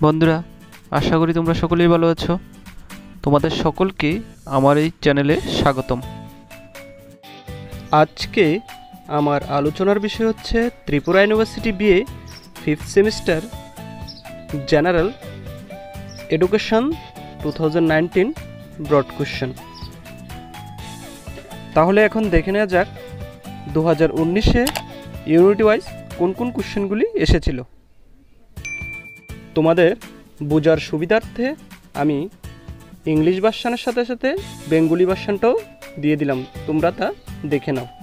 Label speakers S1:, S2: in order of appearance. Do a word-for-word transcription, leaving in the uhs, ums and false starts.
S1: বন্ধুরা, আশা করি তোমরা সকলেই ভালো আছো। তোমাদের সকলকে আমার এই চ্যানেলে স্বাগতম। আজকে আমার আলোচনার বিষয় হচ্ছে Tripura university BA fifth semester general education two thousand nineteen broad question. তাহলে এখন দেখে নেওয়া যাক দু হাজার উনিশে ইউনিটি ওয়াইজ কোন কোন কোশ্চেনগুলি এসেছিল। তোমাদের বোঝার সুবিধার্থে আমি ইংলিশ ভার্সানের সাথে সাথে বেঙ্গলি ভার্সানটাও দিয়ে দিলাম, তোমরা তা দেখে নাও।